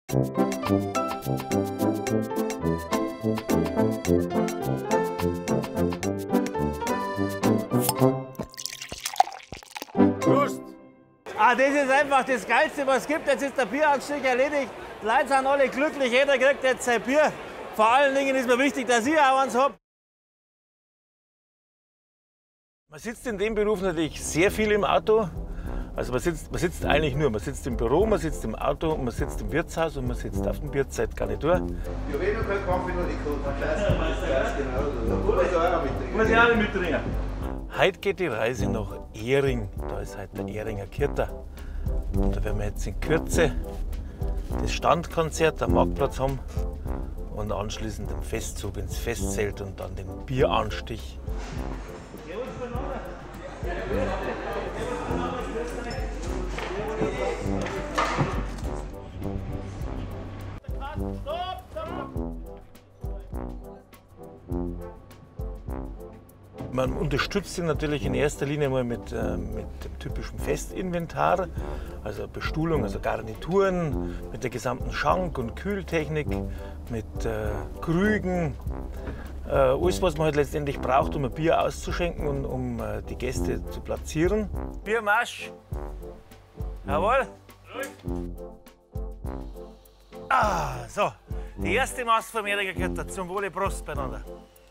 Prost! Ah, das ist einfach das Geilste, was es gibt. Jetzt ist der Bierausstieg erledigt. Die Leute sind alle glücklich, jeder kriegt jetzt sein Bier. Vor allen Dingen ist mir wichtig, dass ich auch eins habe. Man sitzt in dem Beruf natürlich sehr viel im Auto. Also man sitzt eigentlich nur, man sitzt im Büro, man sitzt im Auto, und man sitzt im Wirtshaus und man sitzt auf dem Bierzeltgarnitur. Ja, wenn noch kein Kaffee noch nicht geholt hast, genau. Muss ich auch nicht mittrinken. Heute geht die Reise nach Ehring. Da ist heute der Ehringer Kirter. Und da werden wir jetzt in Kürze das Standkonzert am Marktplatz haben und anschließend den Festzug ins Festzelt und dann den Bieranstich. Man unterstützt ihn natürlich in erster Linie mal mit dem typischen Festinventar, also Bestuhlung, also Garnituren, mit der gesamten Schank- und Kühltechnik, mit Krügen, alles, was man halt letztendlich braucht, um ein Bier auszuschenken und um die Gäste zu platzieren. Biermarsch! Jawohl! Ah, so, die erste Mast vom Ehringer Kirter. Zum Wohle, Prost beieinander.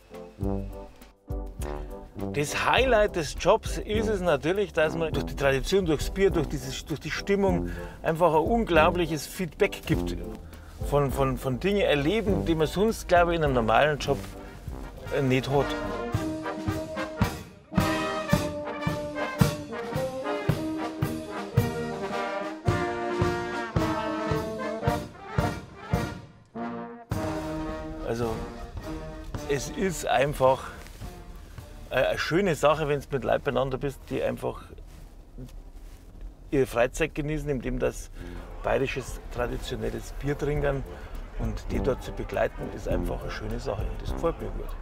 Das Highlight des Jobs ist es natürlich, dass man durch die Tradition, durchs Bier, durch die Stimmung einfach ein unglaubliches Feedback gibt. Von Dingen erleben, die man sonst, glaube ich, in einem normalen Job nicht hat. Also, es ist einfach eine schöne Sache, wenn du mit Leuten beieinander bist, die einfach ihre Freizeit genießen, indem das bayerisches traditionelles Bier trinken. Und die dort zu begleiten, ist einfach eine schöne Sache. Und das gefällt mir gut.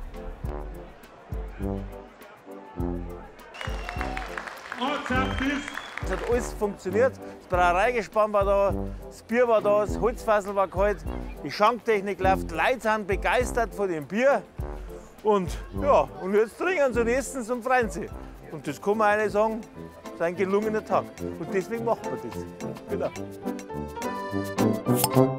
Es hat alles funktioniert. Das Brauereigespann war da, das Bier war da, das Holzfassel war kalt, die Schanktechnik läuft, die Leute sind begeistert von dem Bier. Und ja, und jetzt trinken sie und essen sie und freuen sich. Und das kann man eigentlich sagen, das ist ein gelungener Tag. Und deswegen macht man das. Genau.